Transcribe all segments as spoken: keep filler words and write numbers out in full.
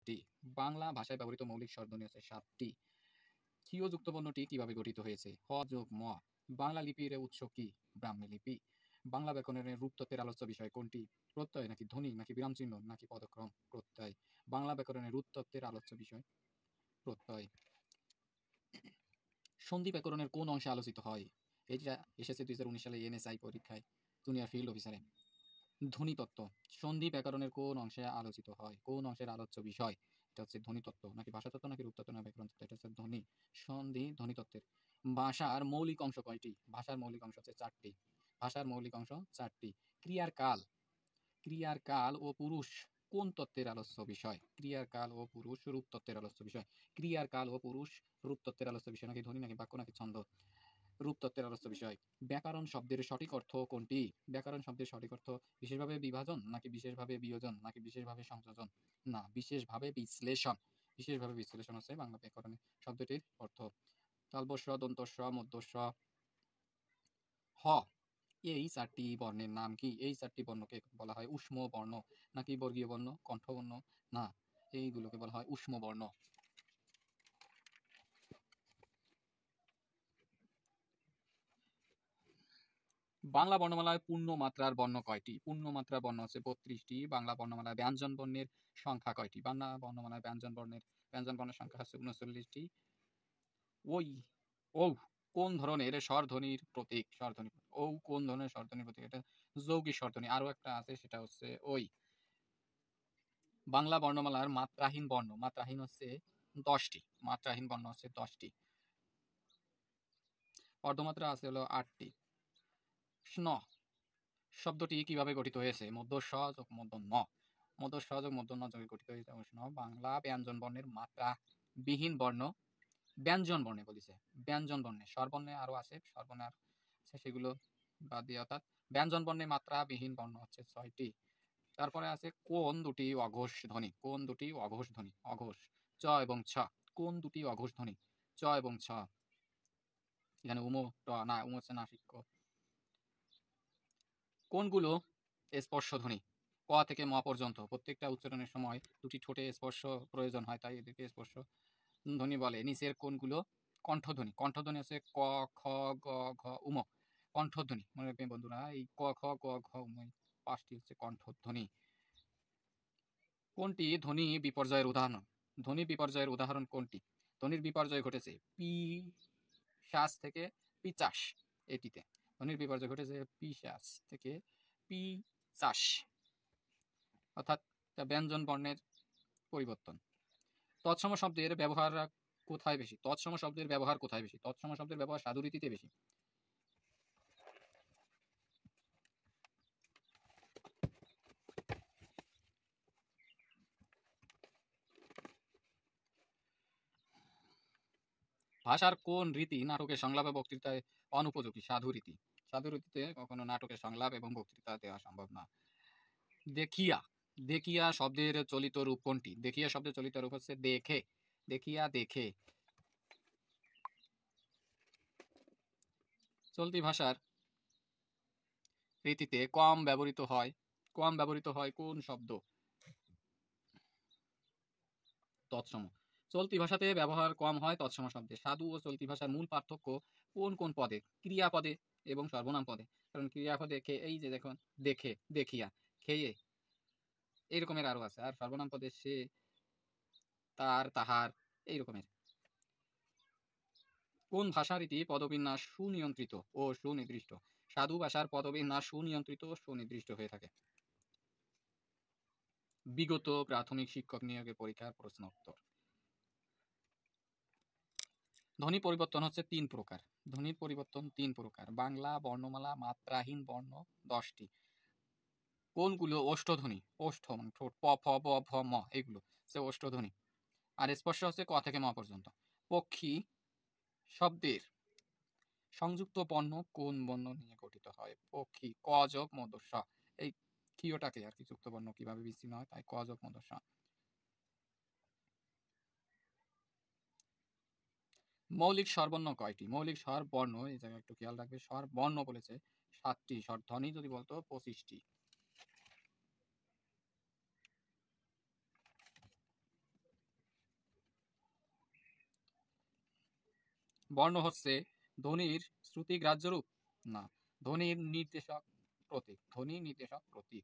সাতটি। বাংলা ভাষায় ব্যবহৃত মৌলিক স্বরধ্বনি হচ্ছে সাতটি। ক্ষীয় যুক্ত বর্ণটি কিভাবে গঠিত হয়েছে? হ যোগ ম। বাংলা লিপির উৎস কি? ব্রাহ্মী লিপি। বাংলা ব্যাকরণের রূপতত্ত্বের আলোচ্য বিষয় কোনটি? প্রত্যয় নাকি ধ্বনি নাকি বিরামচিহ্ন নাকি পদক্রম? প্রত্যয়। বাংলা ব্যাকরণের রূপতত্ত্বের আলোচ্য বিষয় প্রত্যয়। সন্ধি ব্যাকরণের কোন অংশে আলোচিত হয়? এটা এসেছে দুই হাজার উনিশ সালে এনএসআই পরীক্ষায়, জুনিয়র ফিল্ড অফিসারে। ধ্বনিতত্ত্ব। সন্ধি ব্যাকরণের কোন অংশে আলোচিত হয়? কোন অংশের আলোচ্য বিষয়? এটা হচ্ছে ধ্বনিতত্ত্ব নাকি ভাষাতত্ত্ব নাকি রূপতত্ত্ব না ব্যাকরণ তত্ত্ব? এটা হচ্ছে ধ্বনি। সন্ধি ধ্বনিতত্ত্বের। ভাষার মৌলিক অংশ কয়টি? ভাষার মৌলিক অংশ হচ্ছে চারটি। ভাষার মৌলিক অংশ চারটি। ক্রিয়ার কাল। ক্রিয়ার কাল ও পুরুষ কোন তত্ত্বের আলোচ্য বিষয়? ক্রিয়ার কাল ও পুরুষ রূপতত্ত্বের আলোচ্য বিষয়। ক্রিয়ার কাল ও পুরুষ রূপতত্ত্বের আলোচ্য বিষয় নাকি ধ্বনি নাকি বাক্য নাকি ছন্দ? রূপতত্ত্বের আলোচ্য বিষয়। ব্যাকরণ শব্দের সঠিক অর্থ কোনটি? ব্যাকরণ শব্দের সঠিক অর্থ বিশেষভাবে বিভাজন নাকি বিশেষভাবে বিয়োজন নাকি বিশেষভাবে সংযোজন? না, বিশেষভাবে বিশ্লেষণ। বিশেষভাবে বিশ্লেষণ হচ্ছে বাংলা ব্যাকরণের শব্দটির অর্থ। তালবস্য, দন্তস্ব, মধ্যস্ব, হ এই চারটি বর্ণের নাম কি? এই চারটি বর্ণকে বলা হয় ঊষ্ম বর্ণ নাকি বর্গীয় বর্ণ, কণ্ঠবর্ণ? না, এইগুলোকে বলা হয় ঊষ্ম বর্ণ। বাংলা বর্ণমালায় পূর্ণ মাত্রার বর্ণ কয়টি? পূর্ণ মাত্রার বর্ণ হচ্ছে বত্রিশটি। বাংলা বর্ণমালায় ব্যঞ্জন বর্ণের সংখ্যা কয়টি? বাংলা বর্ণমালায় ব্যঞ্জন বর্ণের ব্যঞ্জন বর্ণের সংখ্যা হচ্ছে উনচল্লিশটি। ওই ও কোন ধরনের স্বরধ্বনির প্রতীক? স্বরধ্বনি ও কোন ধরনের স্বরধ্বনির প্রতীক? এটা যৌগিক স্বরধ্বনি। আরো একটা আছে, সেটা হচ্ছে ওই। বাংলা বর্ণমালার মাত্রাহীন বর্ণ, মাত্রাহীন হচ্ছে দশটি। মাত্রাহীন বর্ণ হচ্ছে দশটি। অর্ধমাত্রা আছে হলো আটটি। স্ন শব্দটি কিভাবে গঠিত হয়েছে? মধ্য স যোগ মধ্য ন। মধ্য স যোগ মধ্য ন যোগে গঠিত হয়েছে স্ন। বাংলা ব্যঞ্জন বর্ণের মাত্রা বিহীন বর্ণ, ব্যঞ্জন বর্ণে বলেছে। ব্যঞ্জন বর্ণে, স্বরবর্ণে আরো আছে, স্বরবর্ণে আর আছে, সেগুলো বাদ দিয়ে, অর্থাৎ ব্যঞ্জন বর্ণে মাত্রা বিহীন বর্ণ হচ্ছে ছয়টি। তারপরে আছে কোন দুটি অঘোষ ধ্বনি? কোন দুটি অঘোষ ধ্বনি? অঘোষ চ এবং ছ। কোন দুটি অঘোষ ধ্বনি? চ এবং ছ। এখানে উমো ট না, উমো হচ্ছে নাসিক্য। কোনগুলো স্পর্শ ধ্বনি? ক থেকে ম পর্যন্ত প্রত্যেকটা উচ্চারণের সময় দুটি ঠোঁটে স্পর্শ প্রয়োজন হয়, তাই এদেরকে স্পর্শ ধ্বনি বলে। নিচের কোনগুলো কণ্ঠধ্বনি? কণ্ঠধ্বনি আছে ক, খ, গ, ঘ, উম। কণ্ঠধ্বনি মনে রাখবেন বন্ধুরা, এই ক, খ, গ, ঘ, উম পাঁচটি হচ্ছে কণ্ঠধ্বনি। কোনটি ধ্বনি বিপর্যয়ের উদাহরণ? ধ্বনি বিপর্যয়ের উদাহরণ কোনটি? ধ্বনির বিপর্যয় ঘটেছে পি শ্বাস থেকে পিচাস, এটিতে ধ্বনির বিপর্যয় ঘটেছে পি শ্বাস থেকে পি চাষ, অর্থাৎ ব্যঞ্জন বর্ণের পরিবর্তন। তৎসম শব্দের ব্যবহার কোথায় বেশি? তৎসম শব্দের ব্যবহার কোথায় বেশি? তৎসম শব্দের ব্যবহার সাধুরীতিতে বেশি। ভাষার কোন রীতি নাটকের সংলাপ এবং বক্তৃতায় অনুপযোগী? সাধু রীতি। সাধু রীতিতে কখনো নাটকের সংলাপ এবং বক্তৃতা দেওয়া সম্ভব না। দেখিয়া। দেখিয়া শব্দের চলিত রূপ কোনটি? দেখিয়া শব্দের চলিত রূপ হচ্ছে দেখে। দেখিয়া, দেখে। চলতি ভাষার রীতিতে কম ব্যবহৃত হয় কম ব্যবহৃত হয় কোন শব্দ? তৎসম। চলতি ভাষাতে ব্যবহার কম হয় তৎসম শব্দে। সাধু ও চলতি ভাষার মূল পার্থক্য কোন কোন পদে? ক্রিয়াপদে এবং সর্বনাম পদে। কারণ ক্রিয়াপদে খে, এই যে দেখুন, দেখে, দেখিয়া, খেয়ে, এই রকমের আরো আছে। আর সর্বনাম পদে সে, তার, তাহার, এই রকমের। কোন ভাষারীতি পদবিন্যাস সুনিয়ন্ত্রিত ও সুনির্দিষ্ট? সাধু ভাষার পদবিন্যাস সুনিয়ন্ত্রিত ও সুনির্দিষ্ট হয়ে থাকে। বিগত প্রাথমিক শিক্ষক নিয়োগে পরীক্ষার প্রশ্ন উত্তর। ধ্বনি পরিবর্তন হচ্ছে তিন প্রকার। ধ্বনির পরিবর্তন তিন প্রকার। বাংলা বর্ণমালা মাত্রাহীন বর্ণ দশটি। কোনগুলো ওষ্ঠধ্বনি? ওষ্ঠ মানে ঠোঁট, প, ফ, ব, ভ, ম, এগুলো হচ্ছে ওষ্ঠধ্বনি। আর স্পর্শ হচ্ছে ক থেকে ম পর্যন্ত। পক্ষী শব্দের সংযুক্ত বর্ণ কোন বর্ণ নিয়ে গঠিত হয়? পক্ষী ক যোগ মধ্যস্ব। এই ক্ষীয়টাকে আর কি যুক্ত বর্ণ কিভাবে বিচ্ছিন্ন হয়, তাই ক যোগ মধ্যস্ব। মৌলিক স্বরবর্ণ কয়টি? মৌলিক স্বর বর্ণ, এই জায়গায় একটু খেয়াল রাখবে, স্বর বর্ণ বলেছে সাতটি, স্বর ধ্বনি যদি বলতো পঁচিশটি। বর্ণ হচ্ছে ধ্বনির শ্রুতিগ্রাহ্য রূপ? না, ধ্বনির নির্দেশক প্রতীক। ধ্বনি নির্দেশক প্রতীক।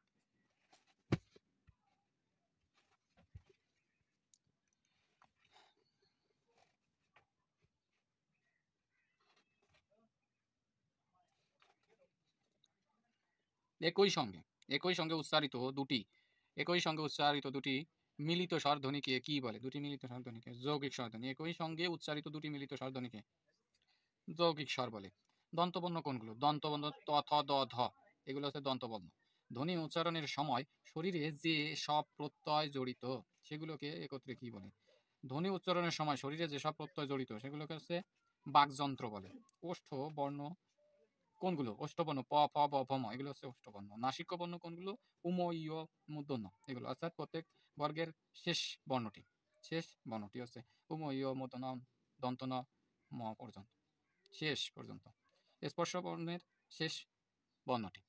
একই সঙ্গে একই সঙ্গে উচ্চারিত দুটি একই সঙ্গে উচ্চারিত দুটি মিলিত স্বরধ্বনিকে কি বলে? দুটি মিলিত স্বরধ্বনিকে যৌগিক স্বরধ্বনি। একই সঙ্গে উচ্চারিত দুটি মিলিত স্বরধ্বনিকে যৌগিক স্বর বলে। দন্তবর্ণ কোনগুলো? দন্তবর্ণ ত, থ, দ, ধ, এগুলো হচ্ছে দন্তবর্ণ। ধ্বনি উচ্চারণের সময় শরীরে যে সব প্রত্যয় জড়িত সেগুলোকে একত্রে কি বলে? ধ্বনি উচ্চারণের সময় শরীরে যেসব প্রত্যয় জড়িত সেগুলোকে হচ্ছে বাকযন্ত্র বলে। ওষ্ঠ বর্ণ কোনগুলো? ওষ্ঠবর্ণ প, ফ, ব, ভ, ম, এগুলো হচ্ছে ওষ্ঠবর্ণ। নাসিক্য বর্ণ কোনগুলো? উম, ইয়, মূর্ধন্য, এগুলো অর্থাৎ প্রত্যেক বর্গের শেষ বর্ণটি শেষ বর্ণটি হচ্ছে উম, ইয়, মূর্ধন্য, দন্ত ন, ম পর্যন্ত, শেষ পর্যন্ত। স্পর্শ বর্ণের শেষ বর্ণটি।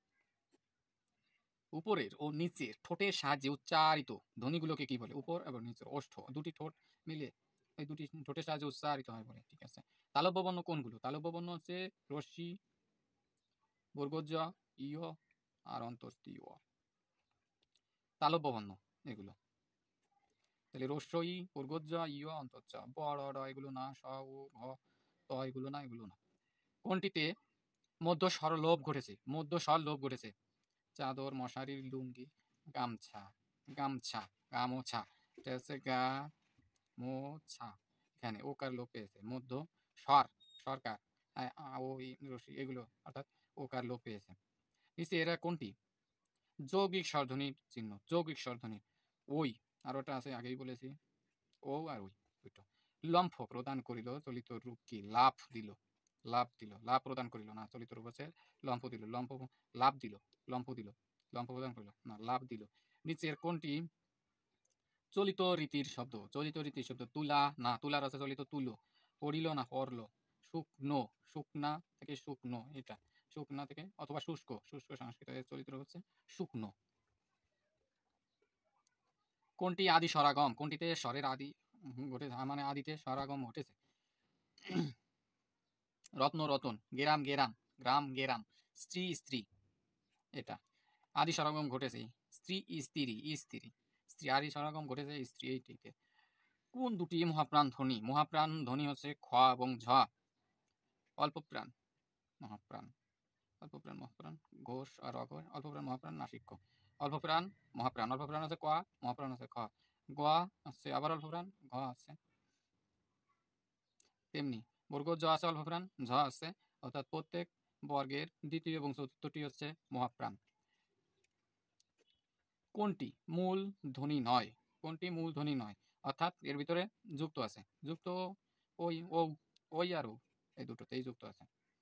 উপরের ও নিচের ঠোঁটের সাহায্যে উচ্চারিত ধ্বনিগুলোকে কি বলে? উপর এবং নিচের ওষ্ঠ দুটি ঠোঁট মিলে এই দুটি ঠোঁটের সাহায্যে উচ্চারিত হয় বলে। ঠিক আছে। তালব্য বর্ণ কোনগুলো? তালব্য বর্ণ হচ্ছে রশ্মি, বর্গজ, ইয় আর অন্তস্থীয়। তালব্য বর্ণ এগুলো। তাহলে রস্যই, বর্গজ, ইয়, অন্তচ্চ, বড় ড এগুলো না, স, উ, ঘ, ত এগুলো না, এগুলো না। কোনটিতে মধ্য স্বর লোপ ঘটেছে? মধ্য স্বর লোপ ঘটেছে। চাদর, মশারি, লুঙ্গি, গামছা, গামছা, গামোছা, এটা হচ্ছে গা মোছা। এখানে ওকার লোপ পেয়েছে। মধ্য স্বর, সরকার, ওই রসি এগুলো অর্থাৎ ওকার লোপ পেয়েছে। নিচে এরা কোনটি যৌগিক স্বরধ্বনির চিহ্ন? যৌগিক স্বরধ্বনি ওই, আর ওটা আছে আগেই বলেছি, ও আর ওই দুটো। লম্ফ প্রদান করিল চলিত রূপ কি? লাভ দিল, লাভ দিল, লাভ প্রদান করিল না, চলিত রূপ হচ্ছে লম্ফ দিল, লম্ফ লাভ দিল, লম্ফ দিল, লম্ফ প্রদান করিল না, লাভ দিল। নিচের কোনটি চলিত রীতির শব্দ? চলিত রীতির শব্দ তুলা না, তুলার আছে চলিত তুলো, পড়িল না পড়লো, শুকনো, শুকনা থেকে শুকনো, এটা শুকনা থেকে, অথবা শুষ্ক, শুষ্ক সংস্কৃত চলিত রূপ হচ্ছে শুকনো। কোনটি আদি স্বরাগম? কোনটিতে স্বরের আদি ঘটেছে, মানে আদিতে স্বরাগম ঘটেছে? রত্ন রতন, গেরাম গেরাম, গ্রাম গেরাম, স্ত্রী স্ত্রী, এটা আদি স্বরাগম ঘটেছে। স্ত্রী স্ত্রী, স্ত্রী, স্ত্রী আদি স্বরাগম ঘটেছে স্ত্রী এইটিতে। কোন দুটি মহাপ্রাণ ধ্বনি? মহাপ্রাণ ধ্বনি হচ্ছে খ এবং ঝ। অল্পপ্রাণ মহাপ্রাণ, অল্পপ্রাণ মহাপ্রাণ, ঘোষ আর অঘোষ, অল্পপ্রাণ মহাপ্রাণ নাসিক্য। অল্পপ্রাণ মহাপ্রাণ, অল্পপ্রাণ হচ্ছে ক, মহাপ্রাণ হচ্ছে খ, গ হচ্ছে আবার অল্পপ্রাণ, ঘ আছে তেমনি বর্গ জ আছে অল্পপ্রাণ, ঝ আছে, অর্থাৎ প্রত্যেক বর্গের দ্বিতীয় এবং চতুর্থটি হচ্ছে মহাপ্রাণ। কোনটি মূল ধ্বনি নয়? কোনটি মূল ধ্বনি নয়? অর্থাৎ এর ভিতরে যুক্ত আছে, যুক্ত ওই, ও, ওই আর ও, এই দুটোতেই যুক্ত আছে।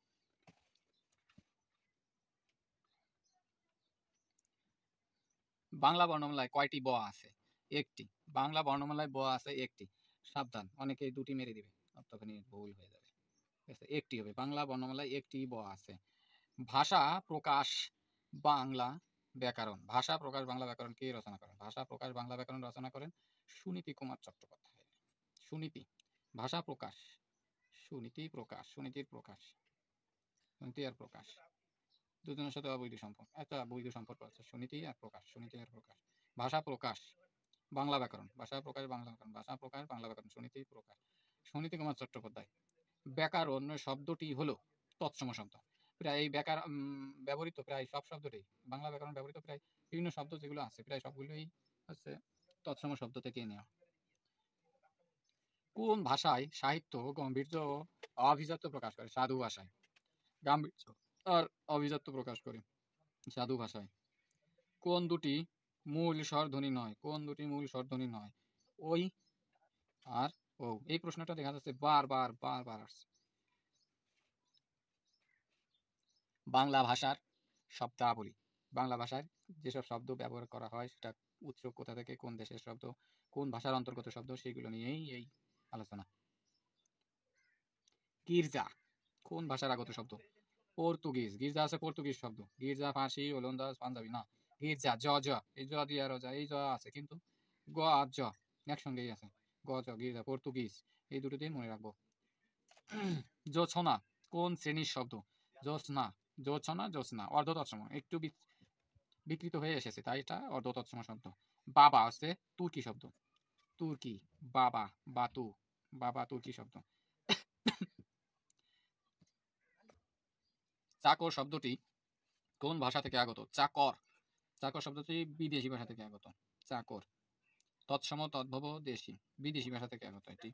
বাংলা বর্ণমালায় কয়টি ব আছে? একটি। বাংলা বর্ণমালায় ব আছে একটি। সাবধান, অনেকেই দুটি মেরে দিবে, তখনই ভুল হয়ে যাবে। ঠিক আছে, একটি হবে। বাংলা বর্ণমালায় একটি ব আছে। ভাষা প্রকাশ বাংলা ব্যাকরণ, ভাষা প্রকাশ বাংলা ব্যাকরণ কে রচনা করেন? ভাষা প্রকাশ বাংলা ব্যাকরণ রচনা করেন সুনীতি কুমার চট্টোপাধ্যায়। সুনীতি, ভাষা প্রকাশ, সুনীতি প্রকাশ, সুনীতির প্রকাশ, সুনীতি আর প্রকাশ দুজনের সাথে অবৈধ সম্পর্ক, একটা বৈধ সম্পর্ক আছে, সুনীতি আর প্রকাশ, সুনীতি আর প্রকাশ। ভাষা প্রকাশ বাংলা ব্যাকরণ, ভাষা প্রকাশ বাংলা ব্যাকরণ, ভাষা প্রকাশ বাংলা ব্যাকরণ, সুনীতি প্রকাশ, সুনীতি কুমার চট্টোপাধ্যায়। ব্যাকরণ শব্দটি হলো তৎসম শব্দ। প্রায় এই ব্যাকরণ ব্যবহৃত প্রায় সব শব্দটাই, বাংলা ব্যাকরণ ব্যবহৃত প্রায় বিভিন্ন শব্দ যেগুলো আছে প্রায় সবগুলোই হচ্ছে তৎসম শব্দ থেকে নেওয়া। কোন ভাষায় সাহিত্য গাম্ভীর্য ও অভিজাত্য প্রকাশ করে? সাধু ভাষায় গাম্ভীর্য আর অভিজাত্য প্রকাশ করে সাধু ভাষায়। কোন দুটি মূল স্বরধ্বনি নয়? কোন দুটি মূল স্বরধ্বনি নয়? ওই আর ও। এই প্রশ্নটা দেখা যাচ্ছে বারবার বারবার আসছে। বাংলা ভাষার শব্দাবলী, বাংলা ভাষায় যেসব শব্দ ব্যবহার করা হয় সেটা উৎস কোথা থেকে, কোন দেশের শব্দ, কোন ভাষার অন্তর্গত শব্দ, সেগুলো নিয়েই এই আলোচনা। গির্জা কোন ভাষার আগত শব্দ? পর্তুগিজ। গির্জা আছে পর্তুগিজ শব্দ। গির্জা ফার্সি, ওলন্দাজ, পাঞ্জাবি না। গির্জা জ জ, এই জ দিয়ে আর যা, এই জ আছে কিন্তু গ আর জ একসঙ্গেই আছে। গ জ, গির্জা, পর্তুগিজ, এই দুটো দিয়ে মনে রাখবো। জোছনা কোন শ্রেণীর শব্দ? জোছনা, জোছনা, জোছনা অর্ধ তৎসম, একটু বিকৃত হয়ে এসেছে তাই এটা অর্ধ তৎসম শব্দ। বাবা হচ্ছে তুর্কি শব্দ, তুর্কি, বাবা, বাতু, বাবা তুর্কি শব্দ। চাকর শব্দটি কোন ভাষা থেকে আগত? চাকর, চাকর শব্দটি বিদেশি ভাষা থেকে আগত। চাকর, তৎসম, তদ্ভব, দেশি, বিদেশি ভাষা থেকে আগত এটি।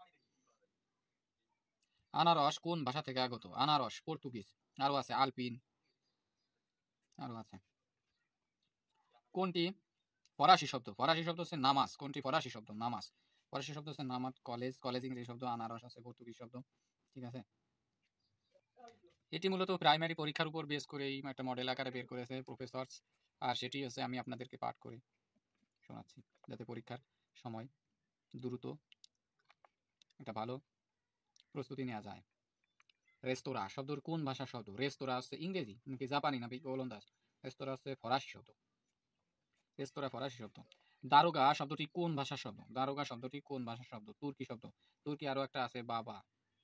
আনারস কোন ভাষা থেকে আগত? আনারস পর্তুগিজ। আরো আছে আলপিন, আরো আছে। কোনটি ফরাসি শব্দ? ফরাসি শব্দ হচ্ছে নামাজ। কোনটি ফরাসি শব্দ? নামাজ। ফরাসি শব্দ হচ্ছে নামাজ, কলেজ, কলেজ ইংরেজি শব্দ, আনারস আছে পর্তুগিজ শব্দ। ঠিক আছে, এটি মূলত প্রাইমারি পরীক্ষার উপর বেস করেই একটা মডেল আকারে বের করেছে প্রফেসর, আর সেটি হচ্ছে আমি আপনাদেরকে পাঠ করে শোনাচ্ছি যাতে পরীক্ষার সময় দ্রুত একটা ভালো প্রস্তুতি নেওয়া যায়। রেস্তোরাঁ শব্দর কোন ভাষার শব্দ? রেস্তোরাঁ হচ্ছে ইংরেজি নাকি জাপানি নাকি ওলন্দাজ? রেস্তোরাঁ হচ্ছে ফরাসি শব্দ, রেস্তোরাঁ ফরাসি শব্দ। দারোগা শব্দটি কোন ভাষার শব্দ? দারোগা শব্দটি কোন ভাষার শব্দ? তুর্কি শব্দ। তুর্কি আরো একটা আছে বাবা,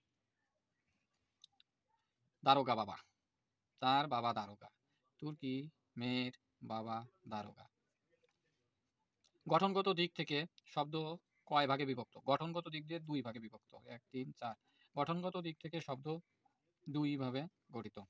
দারোগা বাবা, তার বাবা দারোগা। তুর্কি মেয়ের বাবা দারোগা। গঠনগত দিক থেকে শব্দ কয় ভাগে বিভক্ত? গঠনগত দিক দিয়ে দুই ভাগে বিভক্ত, এক, তিন, চার। গঠনগত দিক থেকে শব্দ দুই ভাবে গঠিত।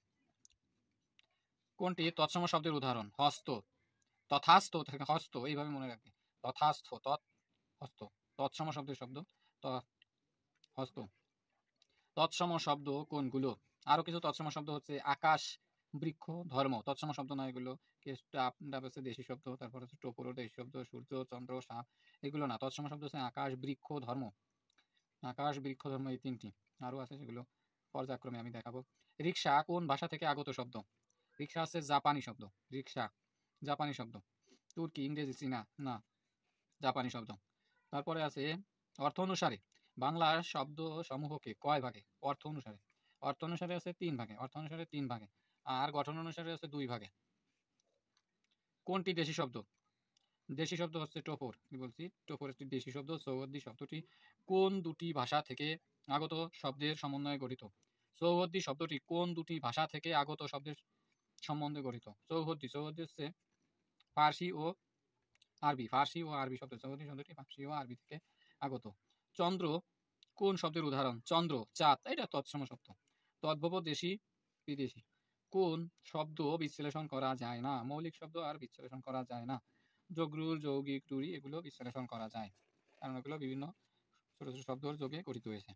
কোনটি তৎসম শব্দের উদাহরণ? হস্ত, তথাস্থ থেকে হস্ত, এইভাবে মনে রাখবে। তথাস্থ, তৎ, হস্ত, তৎসম শব্দের শব্দ ত হস্ত। তৎসম শব্দ কোনগুলো? আরো কিছু তৎসম শব্দ হচ্ছে আকাশ, বৃক্ষ, ধর্ম। তৎসম শব্দ নয় এগুলো। কেষ্টাপ হচ্ছে দেশি শব্দ, তারপর হচ্ছে টোপরো দেশি শব্দ, সূর্য, চন্দ্র, সাপ এগুলো না। তৎসম শব্দ হচ্ছে আকাশ, বৃক্ষ, ধর্ম। আকাশ, বৃক্ষ, ধর্ম এই তিনটি। আরো আছে সেগুলো পর্যায়ক্রমে আমি দেখাবো। রিক্সা কোন ভাষা থেকে আগত শব্দ? রিক্সা হচ্ছে জাপানি শব্দ। রিক্সা জাপানি শব্দ। তুর্কি, ইংরেজি, চীনা না, জাপানি শব্দ। তারপরে আছে অর্থ অনুসারে বাংলা শব্দ সমূহকে কয় ভাগে? অর্থ অনুসারে, অর্থ অনুসারে আছে তিন ভাগে, অর্থ অনুসারে তিন ভাগে, আর গঠন অনুসারে আছে দুই ভাগে। কোনটি দেশি শব্দ? দেশি শব্দ হচ্ছে টোপর, কি বলছি, টোপর একটি দেশি শব্দ। সৌহদ্দি শব্দটি কোন দুটি ভাষা থেকে আগত শব্দের সমন্বয়ে গঠিত? সৌহদ্দি শব্দটি কোন দুটি ভাষা থেকে আগত শব্দের সম্বন্ধে গঠিত? সৌহদ্দি, সৌহদ্দি হচ্ছে ফার্সি ও আরবি, ফার্সি ও আরবি শব্দ। সৌহদ্দি শব্দটি ফার্সি ও আরবি থেকে আগত। চন্দ্র কোন শব্দের উদাহরণ? চন্দ্র, চাঁদ, এটা তৎসম শব্দ। তদ্ভব, দেশি, বিদেশি। কোন শব্দ বিশ্লেষণ করা যায় না? মৌলিক শব্দ আর বিশ্লেষণ করা যায় না। যোগরূঢ়, যৌগিক, রূঢ়ি এগুলো বিশ্লেষণ করা যায়, কারণ এগুলো বিভিন্ন ছোট ছোট শব্দের যোগে গঠিত হয়েছে।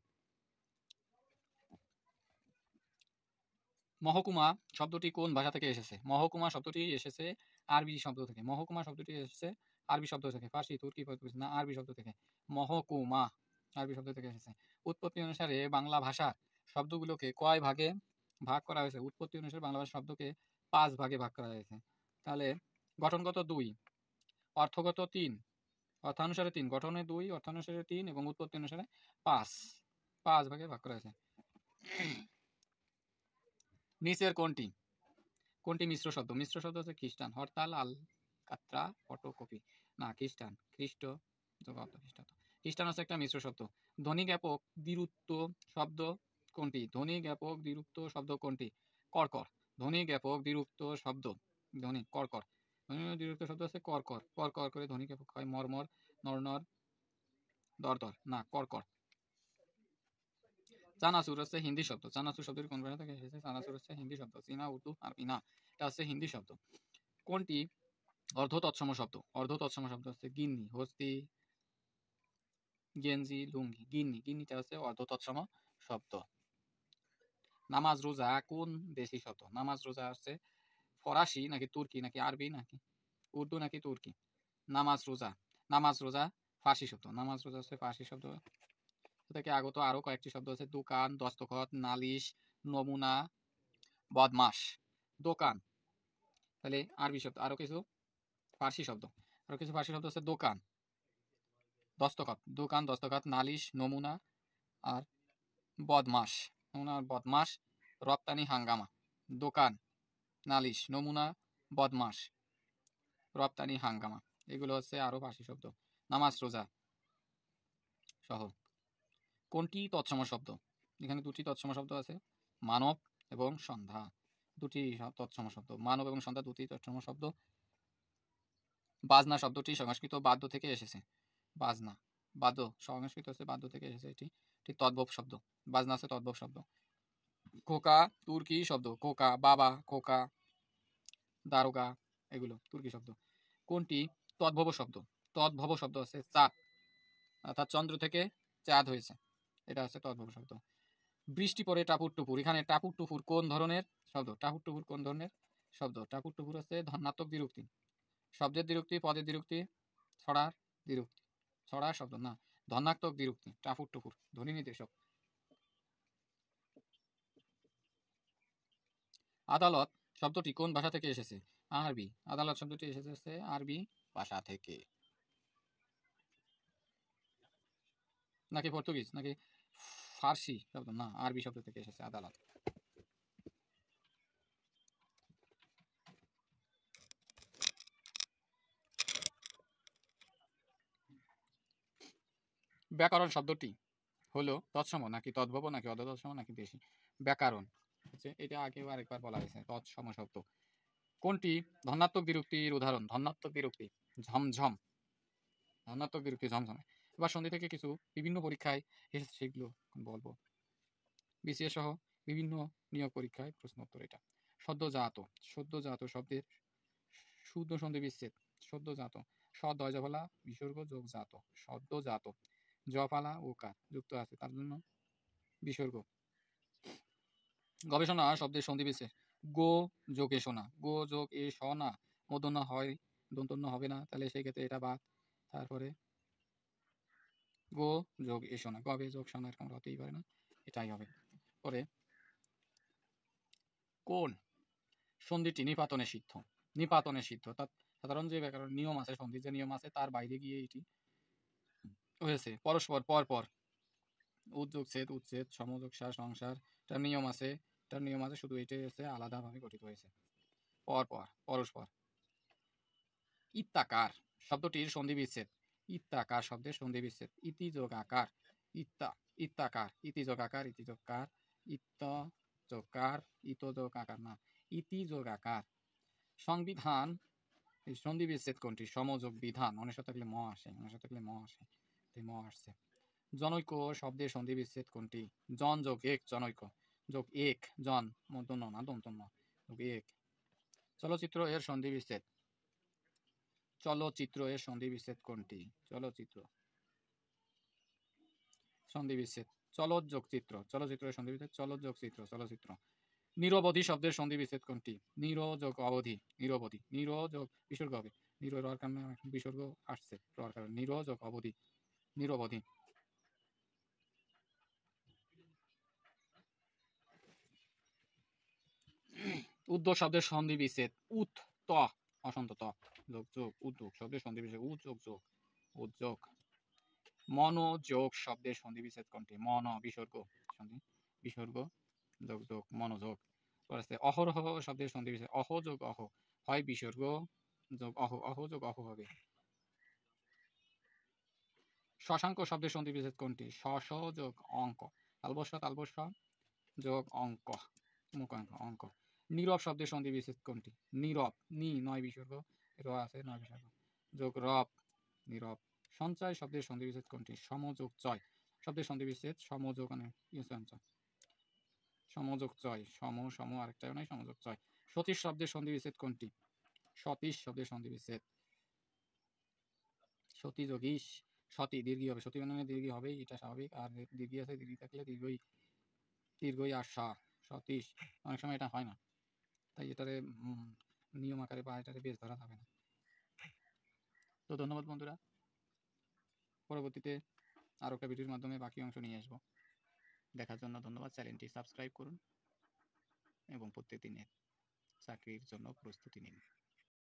মহকুমা শব্দটি কোন ভাষা থেকে এসেছে? মহকুমা শব্দটি এসেছে আরবি শব্দ থেকে। মহকুমা শব্দটি এসেছে আরবি শব্দ থেকে, ফার্সি, তুর্কি, পর্তুগিজ না, আরবি শব্দ থেকে। মহকুমা আরবি শব্দ থেকে এসেছে। উৎপত্তি অনুসারে বাংলা ভাষার শব্দগুলোকে কয় ভাগে ভাগ করা হয়েছে? উৎপত্তি অনুসারে বাংলা ভাষার শব্দকে পাঁচ ভাগে ভাগ করা হয়েছে। তাহলে গঠনগত দুই, অর্থগত তিন, অর্থানুসারে তিন, গঠনে দুই, অর্থানুসারে তিন এবং উৎপত্তি অনুসারে পাঁচ, পাঁচ ভাগে ভাগ করা হয়েছে। নিচের কোনটি কোনটি মিশ্র শব্দ? মিশ্র শব্দ হচ্ছে খ্রিস্টান, হরতাল, আল কাত্রা, ফটোকপি না, খ্রিস্টান, খ্রিস্ট, খ্রিস্টান খ্রিস্টান হচ্ছে একটা মিশ্র শব্দ। ধ্বনি জ্ঞাপক দ্বিরুক্ত শব্দ কোনটি? ধ্বনি জ্ঞাপক দ্বিরুক্ত শব্দ কোনটি? কর্কর। ধ্বনি জ্ঞাপক দ্বিরুক্ত শব্দ, ধ্বনি কর্কর। ধ্বনি দ্বিরুক্ত শব্দ হচ্ছে কর্কর, কর্কর করে ধ্বনি জ্ঞাপক হয়। মর্মর, নরনর, দরদর না, কর্কর। চানাচুর হচ্ছে হিন্দি শব্দ। চানাচুর শব্দের কোন ভাষা থেকে এসেছে? চানাচুর হচ্ছে হিন্দি শব্দ। চীনা, উর্দু, আরবি না, এটা হচ্ছে হিন্দি শব্দ। কোনটি অর্ধ তৎসম শব্দ? অর্ধ তৎসম শব্দ হচ্ছে গিন্নি, হস্তি, গেঞ্জি, লুঙ্গি। গিন্নি, গিন্নিটা হচ্ছে অর্ধ তৎসম শব্দ। নামাজ রোজা কোন দেশি শব্দ? নামাজ রোজা হচ্ছে ফরাসি নাকি তুর্কি নাকি আরবি নাকি উর্দু নাকি তুর্কি? নামাজ রোজা, নামাজ রোজা ফার্সি শব্দ। নামাজ রোজা হচ্ছে ফার্সি শব্দ থেকে আগত। আরো কয়েকটি শব্দ আছে দোকান, দস্তখত, নালিশ, নমুনা, বদমাস। দোকান তাহলে আরবি শব্দ। আরো কিছু ফার্সি শব্দ, আরো কিছু ফার্সি শব্দ হচ্ছে দোকান, দস্তখত, দোকান, দস্তখত, নালিশ, নমুনা আর বদমাস। নমুনা আর বদমাস। রপ্তানি, হাঙ্গামা। দোকান, নালিশ, নমুনা, বদমাস, রপ্তানি, হাঙ্গামা এগুলো হচ্ছে আরো ফার্সি শব্দ। নামাজ রোজা সহ। কোনটি তৎসম শব্দ? এখানে দুটি তৎসম শব্দ আছে, মানব এবং সন্ধ্যা। দুটি তৎসম শব্দ, মানব এবং সন্ধ্যা দুটি তৎসম শব্দ। বাজনা শব্দটি সংস্কৃত বাদ্য থেকে এসেছে। বাজনা, বাদ্য, সংস্কৃত হচ্ছে বাদ্য থেকে এসেছে, এটি ঠিক তদ্ভব শব্দ। বাজনা হচ্ছে তদ্ভব শব্দ। খোকা তুর্কি শব্দ, খোকা, বাবা, খোকা, দারোগা, এগুলো তুর্কি শব্দ। কোনটি তদ্ভব শব্দ? তদ্ভব শব্দ আছে চাঁদ, অর্থাৎ চন্দ্র থেকে চাঁদ হয়েছে, এটা হচ্ছে তদ্ভব শব্দ। বৃষ্টি পড়ে টাপুর টুপুর, এখানে টাপুর টুপুর কোন ধরনের শব্দ? টাপুর টুপুর কোন ধরনের শব্দ? টাপুর টুপুর হচ্ছে ধনাত্মক দ্বিরুক্তি। শব্দের দ্বিরুক্তি, পদের দ্বিরুক্তি, ছড়ার দ্বিরুক্তি। ছড়ার শব্দ না, ধনাত্মক দ্বিরুক্তি, টাপুর টুপুর ধ্বনি নির্দেশক। আদালত শব্দটি কোন ভাষা থেকে এসেছে? আরবি। আদালত শব্দটি এসেছে আরবি ভাষা থেকে। নাকি পর্তুগিজ, নাকি ফার্সি শব্দ? না, আরবি শব্দ থেকে এসেছে আদালত। ব্যাকরণ শব্দটি হলো তৎসম নাকি তদ্ভব নাকি অধতৎসম নাকি দেশি? ব্যাকরণ হচ্ছে, এটা আগেও আরেকবার বলা হয়েছে, তৎসম শব্দ। কোনটি ধনাত্মক বিরক্তির উদাহরণ? ধনাত্মক বিরক্তি, ঝমঝম, ধনাত্মক বিরক্তি ঝমঝমে। এবার সন্ধি থেকে কিছু বিভিন্ন পরীক্ষায় এসেছে, সেগুলো বলবো। বিসিএস সহ বিভিন্ন নিয়োগ পরীক্ষায় প্রশ্ন উত্তর এটা। সদ্যজাত, সদ্যজাত শব্দের শুদ্ধ সন্ধি বিচ্ছেদ। সদ্যজাত, সদ হয় জফলা বিসর্গ যোগ জাত, সদ্যজাত। জফালা ও কার যুক্ত আছে, তার জন্য বিসর্গ। গবেষণা শব্দের সন্ধি বিচ্ছেদ। গো যোগ এ সোনা, গো যোগ এ সনা, মূর্ধন্য হয়, দন্তন্য হবে না, তাহলে সেই ক্ষেত্রে এটা বাদ। তারপরে গো যোগ এ সোনা, গবে যোগ সোনা এরকম হতেই পারে না, এটাই হবে। পরে কোন সন্ধিটি নিপাতনে সিদ্ধ? নিপাতনে সিদ্ধ, অর্থাৎ সাধারণ যে ব্যাকরণ নিয়ম আছে, সন্ধির যে নিয়ম আছে তার বাইরে গিয়ে এটি হয়েছে। পরস্পর, পর পর, উদ্যোগ ছেদ, উচ্ছেদ, সমযোগ সার, সংসার, তার নিয়ম আছে, তার নিয়ম আছে, শুধু এটাই হচ্ছে আলাদাভাবে গঠিত হয়েছে। পর পর, পরস্পর। ইত্যাকার শব্দটির সন্ধি বিচ্ছেদ। ইত্যাকার শব্দের সন্ধি বিচ্ছেদ। ইতি যোগ আকার, ইত্তা, ইত্যাকার, ইতি যোগ আকার, ইতি যোগ কার, ইত্ত যোগ কার, ইত যোগ আকার না, ইতি যোগ আকার। সংবিধান, এই সন্ধি বিচ্ছেদ কোনটি? সমযোগ বিধান, অনেশত থাকলে ম আসে, অনেশত থাকলে ম আসে, তাই ম আসছে। জনৈক শব্দের সন্ধি বিচ্ছেদ কোনটি? জন যোগ এক, জনৈক যোগ এক, জন মূর্ধন্য না দন্তন্য, যোগ এক। চলচ্চিত্র এর সন্ধি বিচ্ছেদ। চলচ্চিত্র এর সন্ধি বিচ্ছেদ কোনটি? চলচ্চিত্র, সন্ধি বিচ্ছেদ চলযোগ চিত্র, চলচ্চিত্র এর সন্ধি বিচ্ছেদ চলযোগ চিত্র, চলচ্চিত্র। নিরবধি শব্দের সন্ধি বিচ্ছেদ কোনটি? নিরযোগ অবধি, নিরবধি, নিরযোগ বিসর্গ হবে, নির রর কারণে বিসর্গ আসছে, রর কারণে নিরযোগ অবধি, নিরবধি। উদ্যোগ শব্দের সন্ধি বিচ্ছেদ। উত ত অসন্ত ত যোগ যোগ, উদ্যোগ শব্দের সন্ধি বিচ্ছেদ উদ্যোগ যোগ, উদ্যোগ। মনোযোগ শব্দের সন্ধি বিচ্ছেদ কোনটি? মন বিসর্গ, সন্ধি বিসর্গ যোগ যোগ, মনোযোগ। পরে অহরহ শব্দের সন্ধি বিচ্ছেদ। অহ যোগ অহ, হয় বিসর্গ যোগ অহ, অহ যোগ অহ হবে। শশাঙ্ক শব্দের সন্ধি বিচ্ছেদ কোনটি? শশ যোগ অঙ্ক, তালবস্য তালবস্য যোগ অঙ্ক, মুখ অঙ্ক, অঙ্ক। নীরব শব্দের সন্ধি বিচ্ছেদ কোনটি? নীরব, নি নয় বিসর্গ, র আছে নয় বিসর্গ, যোগ রব, নীরব। সঞ্চয় শব্দের সন্ধি বিচ্ছেদ কোনটি? সমযোগ চয় শব্দের সন্ধি বিচ্ছেদ। সমযোগ মানে সঞ্চয়, সমযোগ চয়, সম সম আরেকটাও নাই, সমযোগ চয়। সতীশ শব্দের সন্ধি বিচ্ছেদ কোনটি? সতীশ শব্দের সন্ধি বিচ্ছেদ। সতী যোগীশ, সতী দীর্ঘি হবে, সতী মানে দীর্ঘি হবেই, এটা স্বাভাবিক। আর দীর্ঘি আছে, দীর্ঘি থাকলে দীর্ঘই, দীর্ঘই আর সা, সতীশ। অনেক সময় এটা হয় না, তাই এটারে নিয়ম আকারে বা এটারে বেশ ধরা যাবে না। তো ধন্যবাদ বন্ধুরা, পরবর্তীতে আরও একটা ভিডিওর মাধ্যমে বাকি অংশ নিয়ে আসবো। দেখার জন্য ধন্যবাদ। চ্যানেলটি সাবস্ক্রাইব করুন এবং প্রত্যেক দিনের চাকরির জন্য প্রস্তুতি নিন।